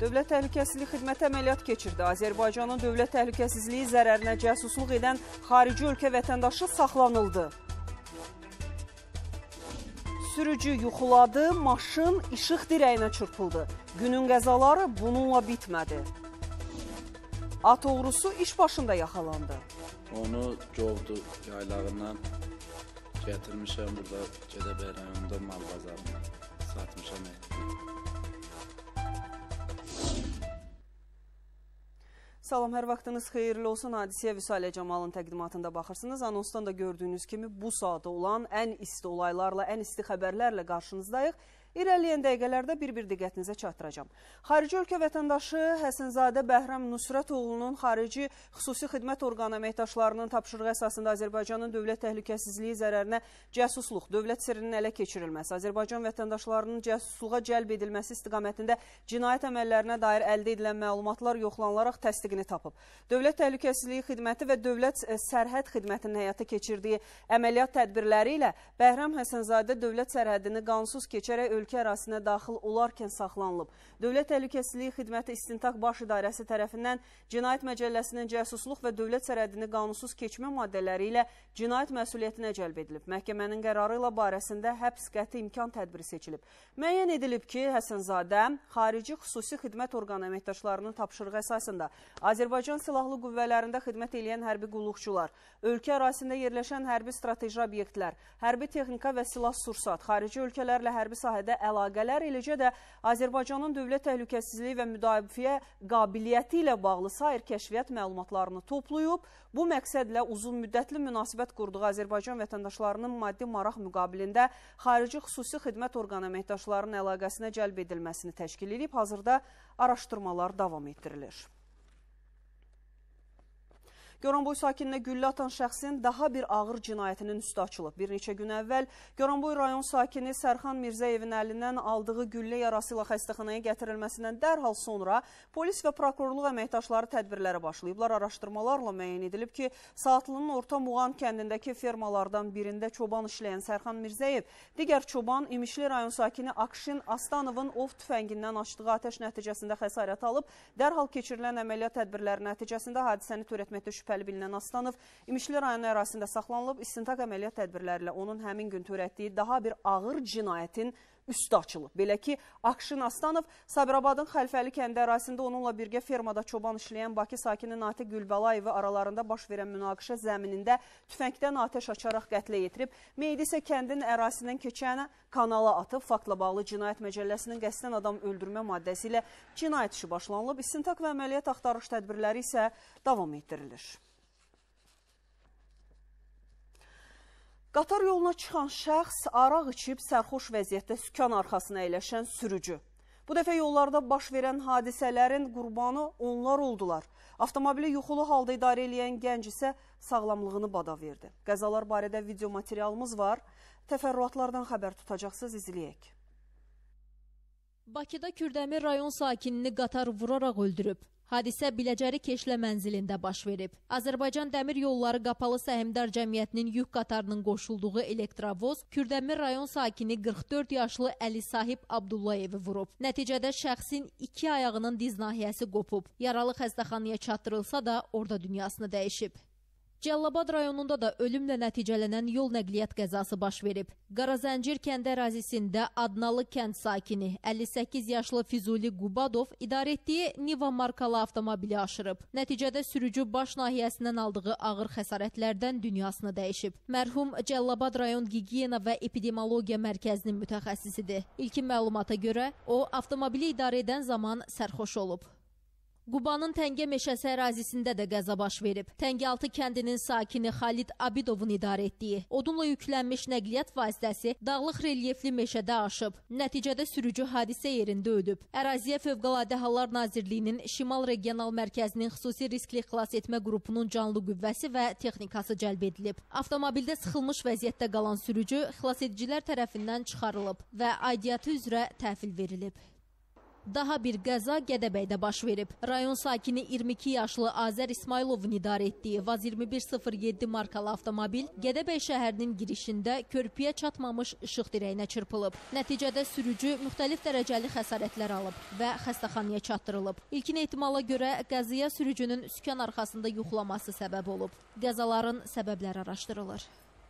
Dövlət Təhlükəsizlik Xidməti əməliyyat keçirdi. Azərbaycanın dövlət təhlükəsizliyi zərərinə cəsusluq edən xarici ölkə vətəndaşı saxlanıldı. Sürücü yuxuladı, maşın işıq dirəyinə çırpıldı. Günün qəzaları bununla bitmədi. At oğrusu iş başında yaxalandı. Onu Covdu yaylağından gətirmişəm, burada Gədəbəy rayonunda mal bazarına satmışam. Salam, hər vaxtınız xeyirli olsun. Hadisəyə Vüsalə Camalın təqdimatında baxırsınız. Anonsdan da gördüyünüz kimi bu saata olan ən isti olaylarla, ən isti xəbərlərlə qarşınızdayıq. İrəliyən dəqiqələrdə bir-bir diqqətinizə çatdıracağım. Xarici ölkə vətəndaşı Həsənzadə Bəhrəm Nusrətoğlunun xarici xüsusi xidmət orqanı əməkdaşlarının tapşırığı əsasında Azərbaycanın dövlət təhlükəsizliyi zərərinə cəsusluq, dövlət sirrinin ələ keçirilməsi, Azərbaycan vətəndaşlarının cəsusluğa cəlb edilməsi istiqamətində cinayət əməllərinə dair əldə edilən məlumatlar yoxlanılaraq təsdiqini tapıb. Dövlət Təhlükəsizliyi Xidməti və Dövlət Sərhəd Xidmətinin həyata keçirdiyi əməliyyat tədbirləri ilə Bəhrəm Həsənzadə dövlət sərhədini qanunsuz keçərək ölkə ərazisinə daxil olarkən saxlanılıb. Dövlət Təhlükəsizliyi Xidməti İstintaq Baş İdarəsi tərəfindən Cinayət Məcəlləsinin cəsusluq və dövlət sərhədini qanunsuz keçmə maddələri ilə cinayət məsuliyyətinə cəlb edilib. Məhkəmənin qərarı ilə barəsində həbs qəti imkan tədbiri seçilib. Müəyyən edilib ki, Həsənzadə xarici xüsusi xidmət orqanı əməkdaşlarının tapşırığı əsasında Azərbaycan Silahlı Qüvvələrində xidmət edən hərbi qulluqçular, ölkə ərazisində yerləşən hərbi strateji obyektlər, hərbi texnika və silah-sursat, xarici ölkələrlə hərbi sahədə əlaqələr, eləcə də Azərbaycanın dövlət təhlükəsizliyi və müdafiə qabiliyyəti ilə bağlı sair kəşfiyyat məlumatlarını toplayıb, bu məqsədlə uzun müddətli münasibət qurduğu Azərbaycan vətəndaşlarının maddi maraq müqabilində xarici xüsusi xidmət orqanı əməkdaşlarının əlaqəsinə cəlb edilməsini təşkil edib, hazırda araşdırmalar davam etdirilir. Goranboy sakininə güllə atan şəxsin daha bir ağır cinayətinin üstü açılıb. Bir neçə gün əvvəl Goranboy rayon sakini Sərxan Mirzəyevin əlindən aldığı güllə yarası ilə xəstəxanaya gətirilməsindən dərhal sonra polis və prokurorluq əməkdaşları tədbirlərə başlayıblar. Araşdırmalarla müəyyən edilib ki, Saatlının Orta Muğan kəndindəki fermalardan birində çoban işləyən Sərxan Mirzəyev, digər çoban İmişli rayon sakini Akşin Astanovun ov tüfəngindən açdığı atəş nəticəsində xəsarət alıb. Dərhal keçirilən əməliyyat tədbirləri nəticəsində hadisəni törətməkdə şübhəli bilinən Astanov İmişli rayonu ərazisində saxlanılıb. İstintaq əməliyyat tədbirləri ilə onun həmin gün törətdiyi daha bir ağır cinayətin üstü açılıb. Belə ki, Akşin Astanov Sabirabadın Xəlfəli kəndi ərazisində onunla birgə fermada çoban işləyən Bakı sakini Natiq Gülbəlayevi aralarında baş verən münaqişə zəminində tüfəngdən atəş açaraq qətlə yetirib. Meyidi isə kəndin ərazisindən keçən kanala atıb. Faktla bağlı Cinayət Məcəlləsinin qəsdən adam öldürmə maddəsi ilə cinayət işi başlanılıb. İstintaq və əməliyyat axtarış tədbirləri isə davam etdirilir. Qatar yoluna çıxan şəxs araq içib sərxoş vəziyyətdə sükan arxasına əyləşən sürücü. Bu dəfə yollarda baş verən hadisələrin qurbanı onlar oldular. Avtomobili yuxulu halda idarə edən gənc isə sağlamlığını bada verdi. Qəzalar barədə video materialımız var. Təfərrüatlardan xəbər tutacaqsınız, izləyək. Bakıda Kürdəmir rayon sakinini qatar vuraraq öldürüb. Hadisə Biləcəri Keşlə mənzilində baş verib. Azərbaycan Dəmir Yolları Qapalı Səhmdar Cəmiyyətinin yük qatarının qoşulduğu elektrovoz Kürdəmir rayon sakini 44 yaşlı Əli Sahib Abdullayevi vurub. Nəticədə şəxsin 2 ayağının diz nahiyəsi qopub. Yaralı xəstəxanaya çatdırılsa da orada dünyasını dəyişib. Cəllabad rayonunda da ölümlə nəticələnən yol nəqliyyat qəzası baş verib. Qarazəncir kənd ərazisində Adnalı kənd sakini 58 yaşlı Füzuli Qubadov idarə etdiyi Niva markalı avtomobili aşırıb. Nəticədə sürücü baş nahiyəsindən aldığı ağır xəsarətlərdən dünyasını dəyişib. Mərhum Cəllabad rayon Gigiyena və Epidemiologiya mərkəzinin mütəxəssisidir. İlkin məlumata görə o avtomobili idarə edən zaman sərxoş olub. Qubanın Təngə meşəsi ərazisində də qəza baş verib. Təngəaltı kəndinin sakini Xalid Abidovun idarə etdiyi odunla yüklənmiş nəqliyyat vasitəsi dağlıq relyefli meşədə aşıb. Nəticədə sürücü hadisə yerində ölüb. Əraziyə Fövqəladə Hallar Nazirliyinin Şimal Regional Mərkəzinin xüsusi riskli xilas etmə qrupunun canlı qüvvəsi və texnikası cəlb edilib. Avtomobildə sıxılmış vəziyyətdə qalan sürücü xilasedicilər tərəfindən çıxarılıb və aidiyyatı üzrə təhvil verilib. Daha bir qəza Gədəbəydə baş verib. Rayon sakini 22 yaşlı Azər İsmayılovun idarə etdiyi Vaz 2107 markalı avtomobil Gədəbəy şəhərinin girişində körpüyə çatmamış işıq dirəyinə çırpılıb. Nəticədə sürücü müxtəlif dərəcəli xəsarətlər alıb və xəstəxanaya çatdırılıb. İlkin ehtimala görə qəzaya sürücünün sükan arxasında yuxulaması səbəb olub. Qəzaların səbəbləri araşdırılır.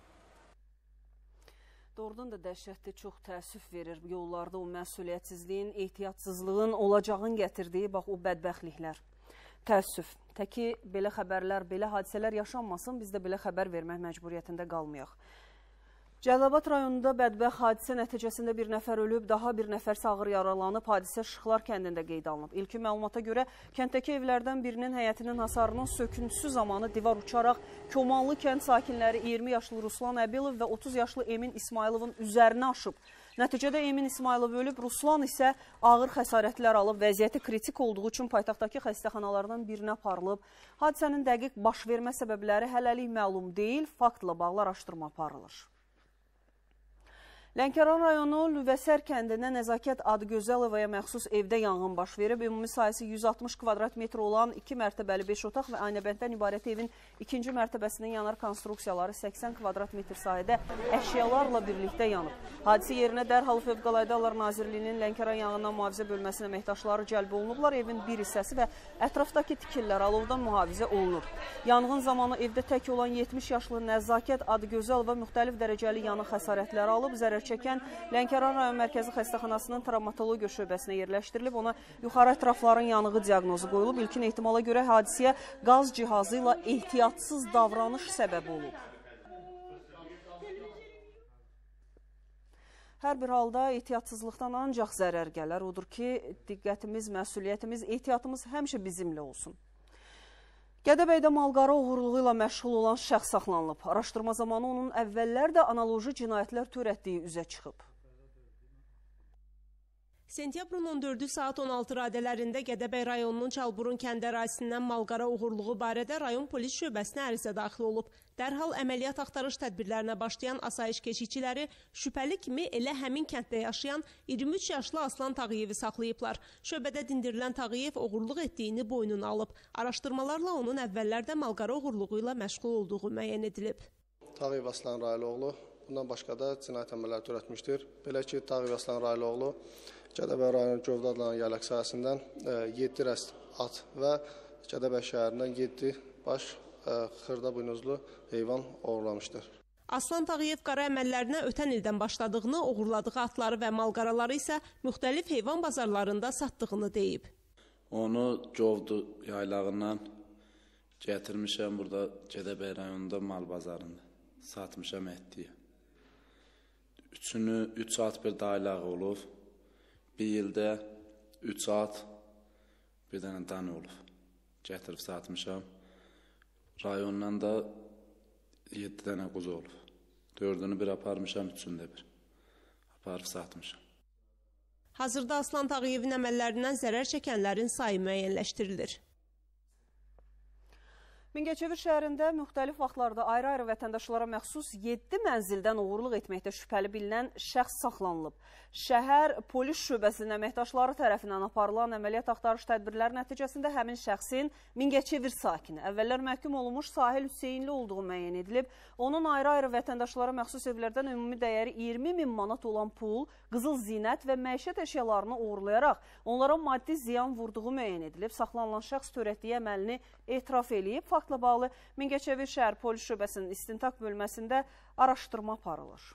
Doğrudan da dəhşətli, çox təəssüf verir yollarda o məsuliyyətsizliyin, ehtiyatsızlığın, olacağın gətirdiyi bax o bədbəxtliklər. Təəssüf. Təki belə xəbərlər, belə hadisələr yaşanmasın, biz də belə xəbər vermək məcburiyyətində qalmayaq. Cəlilabad rayonunda bədbəxt hadisə nəticəsində bir nəfər ölüb, daha bir nəfər ağır yaralanıb, hadisə Şıxlar kəndində qeyd alınıb. İlkin məlumata görə kənddəki evlərdən birinin həyətinin hasarının söküntüsü zamanı divar uçaraq Komanlı kənd sakinləri 20 yaşlı Ruslan Əbilov və 30 yaşlı Emin İsmayılovun üzərinə aşıb. Nəticədə Emin İsmayılov ölüb, Ruslan isə ağır xəsarətlər alıb, vəziyyəti kritik olduğu üçün paytaxtdakı xəstəxanalardan birinə aparılıb. Hadisənin dəqiq baş vermə səbəbləri hələlik məlum deyil, faktla bağlı araşdırma aparılır. Lənkəran rayonu Lüvəsər kəndində Nəzakət Adıgözəlovaya məxsus evdə yanğın baş verib. Ümumi sayısı 160 kvadrat metr olan 2 mərtəbəli 5 otaq və aynabənddən ibarət evin ikinci mərtəbəsinin yanar konstruksiyaları 80 kvadrat metr sahədə əşyalarla birlikdə yanıb. Hadisə yerinə dərhal Fövqəladə Hallar Nazirliyinin Lənkəran yanğından mühafizə bölməsinin əməkdaşları cəlb olunublar. Evin bir hissəsi və ətrafdakı tikillər alovdan mühafizə olunur. Yanğın zamanı evdə tək olan 70 yaşlı Nəzakət Adıgözəlova müxtəlif dərəcəli yanıq xəsarətləri alıb, zərər çəkən Lənkəran rayon mərkəzi xəstəxanasının travmatologiya şöbəsinə yerləşdirilib. Ona yuxarı ətrafların yanığı diaqnozu qoyulub. İlkin ehtimala görə hadisəyə qaz cihazı ilə ehtiyatsız davranış səbəb olub. Hər bir halda ehtiyatsızlıqdan ancaq zərər gələr. Odur ki, diqqətimiz, məsuliyyətimiz, ehtiyatımız həmişə bizimlə olsun. Gədəbəydə malqara uğurluğu ilə məşğul olan şəxs saxlanılıb. Araşdırma zamanı onun əvvəllər də analoji cinayətlər törətdiyi üzə çıxıb. Sentyabrın 14-ü saat 16 radələrində Gədəbəy rayonunun Çalburun kənd ərazisindən malqara uğurluğu barədə rayon polis şöbəsinə ərizə daxil olub. Dərhal əməliyyat axtarış tədbirlərinə başlayan asayiş keşikçiləri şübhəli kimi elə həmin kənddə yaşayan 23 yaşlı Aslan Tağıyevi saxlayıblar. Şöbədə dindirilən Tağıyev oğurluq etdiyini boynuna alıb. Araşdırmalarla onun əvvəllərdə malqara uğurluğu ilə məşğul olduğu müəyyən edilib. Tağıyev Aslan Raylıoğlu bundan başqa da cinayət əməlləri törətmişdir. Belə ki, Tağıyev Aslan Raylıoğlu Gədəbəy rayonu Gövdə adlanan yaylaq sahəsindən 7 rəst at və Gədəbəy şəhərindən 7 baş xırda buynuzlu heyvan oğurlamışdır. Aslan Tağıyev qara əməllərinə ötən ildən başladığını, oğurladığı atları və malqaraları isə müxtəlif heyvan bazarlarında satdığını deyib. Onu Gövdə yaylağından gətirmişəm burada Gədəbəy rayonunda mal bazarında. Satmışam etdiyə. Üçünü 3 at bir daylağı olub. Bir ildə 3 at, bir dənə dan olub. Gətirib satmışam. Rayondan da 7 dənə quzu olub. 4-ünü bir aparmışam, 3-ünü də bir. Aparıb satmışam. Hazırda Aslan Tağıyevin əməllərindən zərər çəkənlərin sayı müəyyənləşdirilir. Mingəçevir şəhərində müxtəlif vaxtlarda ayrı-ayrı vətəndaşlara məxsus 7 mənzildən oğurluq etməkdə şübhəli bilinən şəxs saxlanılıb. Şəhər polis şöbəsinin əməkdaşları tərəfindən aparılan əməliyyat axtarış tədbirləri nəticəsində həmin şəxsin Mingəçevir sakini, əvvəllər məhkum olunmuş Sahil Hüseynli olduğu müəyyən edilib. Onun ayrı-ayrı vətəndaşlara məxsus evlərdən ümumi dəyəri 20.000 manat olan pul, qızıl zinət və məişət əşyalarını uğurlayaraq onlara maddi ziyan vurduğu müəyyən edilib. Saxlanılan şəxs törətdiyi əməlini etiraf eləyib. Faktla bağlı Mingəçevir şəhər polis şöbəsinin istintaq bölməsində araşdırma aparılır.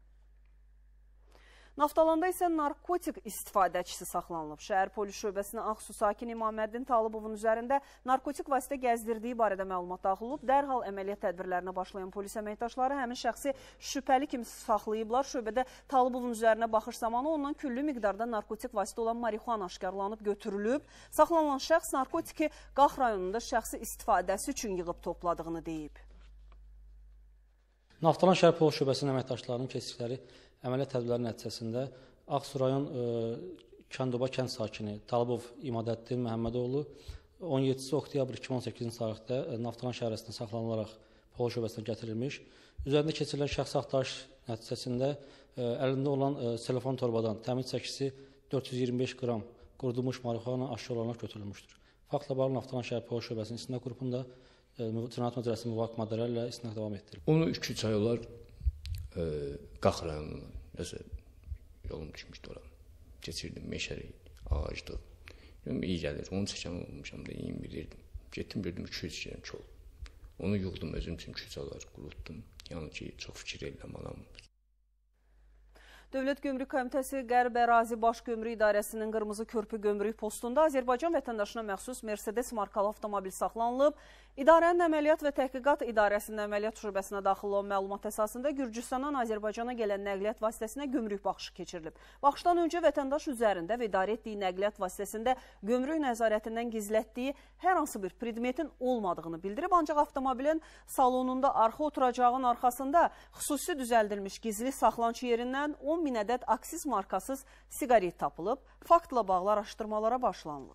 Naftalanda isə narkotik istifadəçisi saxlanılıb. Şəhər polis şöbəsinin Ağsu sakini İmaməddin Talıbovun üzərində narkotik vasitə gəzdirdiyi barədə məlumat daxil olub. Dərhal əməliyyat tədbirlərinə başlayan polis əməkdaşları həmin şəxsi şübhəli kimi saxlayıblar. Şöbədə Talıbovun üzərinə baxış zamanı ondan küllü miqdarda narkotik vasitə olan marihuana aşkarlanıb götürülüb. Saxlanılan şəxs narkotiki Qax rayonunda şəxsi istifadəsi üçün yığıb topladığını deyib. Naftalan şəhər polis şöbəsinin əməkdaşlarının keçdikləri əməliyyat tədbirləri nəticəsində Ağsu rayon Kəndoba kənd sakini Talıbov İmadəddin Məhəmmədoğlu 17 oktyabr 2018-ci tarixdə Naftalan şəhərəsində saxlanılaraq polis şöbəsinə gətirilmiş. Üzərində keçirilən şəxsi axtarış nəticəsində əlində olan telefon torbadan təmiz çəkisi 425 qram qurudulmuş marixuana aşkar olaraq götürülmüşdür. Faktla bağlı Naxçıvan şəhər polis şöbəsinin istinaq qrupunda Cinayət Məcəlləsinin müvafiq maddələrlə istinaq davam etdirilib. Onu 2-3 ay olar Qax rayonundan nəsə yolum düşmüşdü ora. Keçirdim meşəri, ağacdı. İyi gəlir. Onu çəkən olmuşam da yiyim bilirdim. Getdim gördüm 200 kg çol. Onu yığdım özüm üçün 2-3 aylar qurutdum. Yəni ki, çox fikir eləməliyəm. Dövlət Gömrük Komitəsi Qərb Ərazi Baş Gömrük İdarəsinin Qırmızı Körpü Gömrük postunda Azərbaycan vətəndaşına məxsus Mercedes markalı avtomobil saxlanılıb. İdarənin Əməliyyat və Təhqiqat İdarəsinin əməliyyat şöbəsinə daxil olan məlumat əsasında Gürcüstandan Azərbaycana gələn nəqliyyat vasitəsinə gömrük baxışı keçirilib. Baxışdan öncə vətəndaş üzərində və idarə etdiyi nəqliyyat vasitəsində gömrük nəzarətindən gizlətdiyi hər hansı bir predmetin olmadığını bildirib, ancaq avtomobilin salonunda arxa oturacağın arxasında xüsusi düzəldilmiş gizli saxlanıcı yerindən 10.000 ədəd aksiz markasız siqaret tapılıb, faktla bağlı araşdırmalara başlanılıb.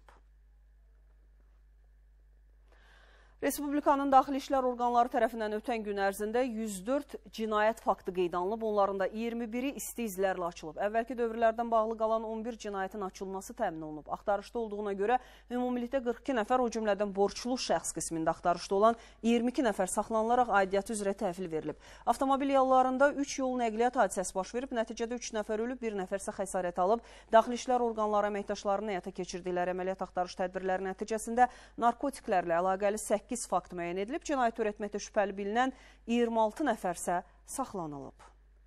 Respublikanın daxili işlər orqanları tərəfindən ötən gün ərzində 104 cinayət faktı qeyd alınıb, onların da 21-i isti izlərlə açılıb. Əvvəlki dövrlərdən bağlı qalan 11 cinayətin açılması təmin olunub. Axtarışda olduğuna görə ümumilikdə 42 nəfər, o cümlədən borclu şəxs qismində axtarışda olan 22 nəfər saxlanılaraq aidiyyatı üzrə təhvil verilib. Avtomobil yollarında 3 yol nəqliyyat hadisəsi baş verib, nəticədə 3 nəfər ölüb, 1 nəfər isə xəsarət alıb. Daxili işlər orqanları əməkdaşlarının həyata keçirdikləri əməliyyat axtarış tədbirləri nəticəsində narkotiklərlə əlaqəli 8 fakt müəyyən edilib. Cinayət törətməkdə şübhəli bilinən 26 nəfər isə saxlanılıb.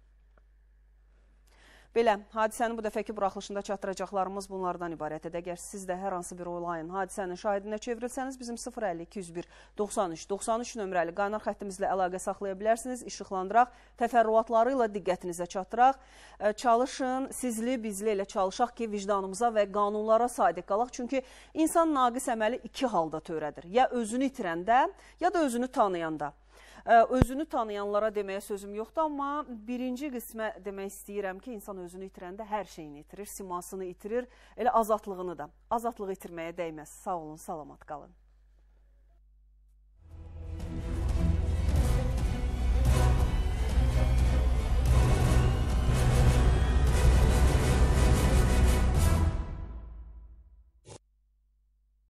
Belə, hadisənin bu dəfəki buraxılışında çatdıracaqlarımız bunlardan ibarət edir. Əgər siz də hər hansı bir olayın, hadisənin şahidinə çevrilsəniz, bizim 050-201-93 nömrəli qaynar xəttimizlə əlaqə saxlaya bilərsiniz. İşıqlandıraq, təfərrüatları ilə diqqətinizə çatdıraq. Çalışın, sizli, bizli ilə çalışaq ki, vicdanımıza və qanunlara sadiq qalaq. Çünki insan naqis əməli iki halda törədir. Ya özünü itirəndə, ya da özünü tanıyanda. Özünü tanıyanlara deməyə sözüm yoxdur, amma birinci qismə demək istəyirəm ki, insan özünü itirəndə hər şeyini itirir, simasını itirir, elə azadlığını da. Azadlığı itirməyə dəyməz. Sağ olun, salamat qalın.